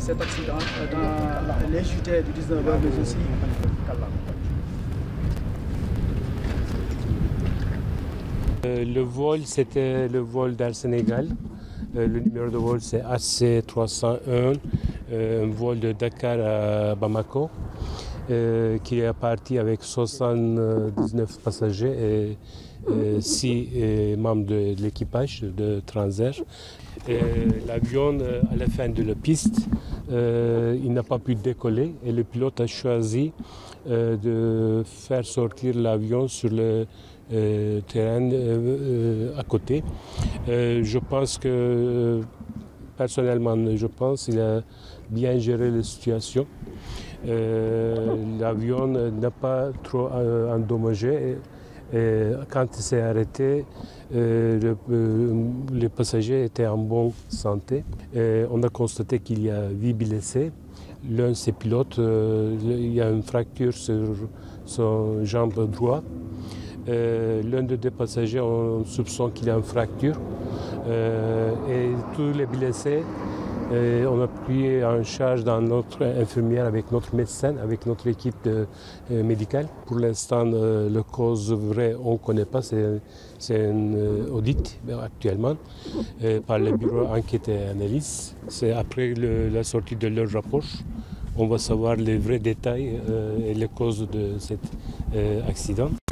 cet accident dans les JT du 19h, mais aussi. Le vol, c'était le vol d'Air Sénégal. Le numéro de vol, c'est AC301, un vol de Dakar à Bamako, qui est parti avec 79 passagers et 6 membres de l'équipage de Transair. L'avion, à la fin de la piste, il n'a pas pu décoller et le pilote a choisi de faire sortir l'avion sur le terrain à côté. Je pense que, personnellement, qu'il a bien géré la situation. L'avion n'a pas trop endommagé. Et quand il s'est arrêté, les passagers étaient en bonne santé. Et on a constaté qu'il y a 8 blessés. L'un de ses pilotes, il y a une fracture sur son jambe droite. L'un des deux passagers, on soupçonne qu'il y a une fracture. Et tous les blessés, on a pris en charge dans notre infirmière avec notre médecin, avec notre équipe médicale. Pour l'instant, la cause vraie, on ne connaît pas. C'est un audit actuellement par le bureau enquête et analyse. C'est après la sortie de leur rapport, on va savoir les vrais détails et les causes de cet accident.